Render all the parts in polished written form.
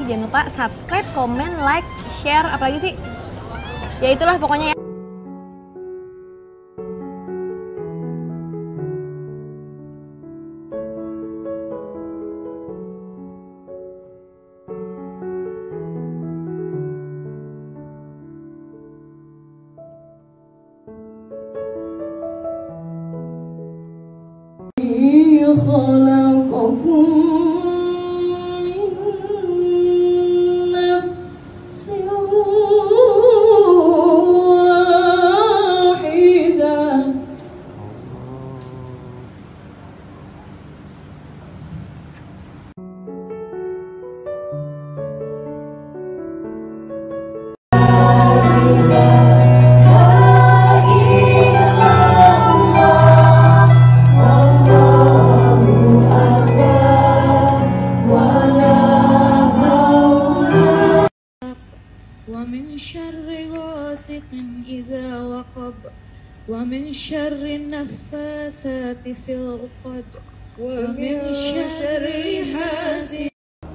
jangan lupa subscribe, komen, like, share, apalagi sih? Ya itulah pokoknya ya. ومن شر النفاثات في العقد ومن شر حاسد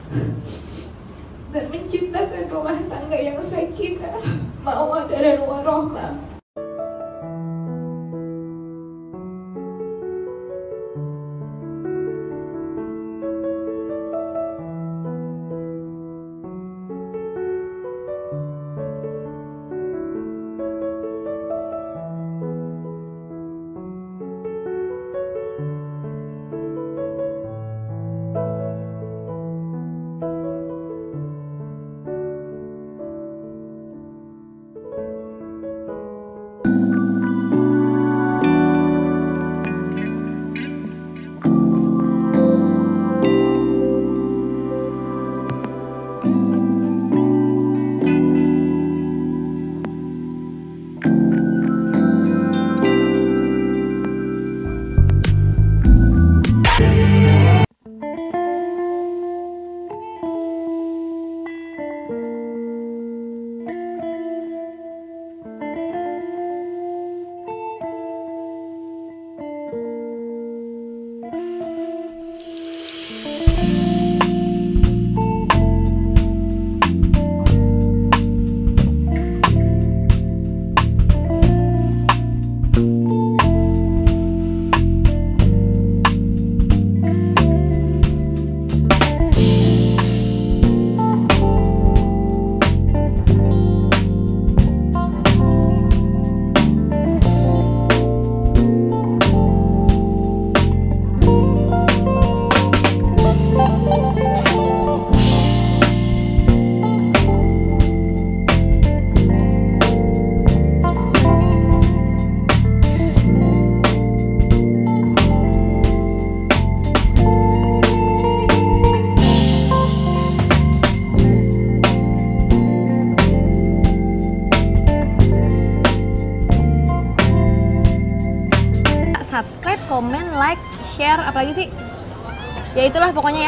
dan menciptakan rumah tangga yang sakinah, mawaddah dan warahmah. Subscribe, komen, like, share, apalagi sih? Ya itulah pokoknya ya.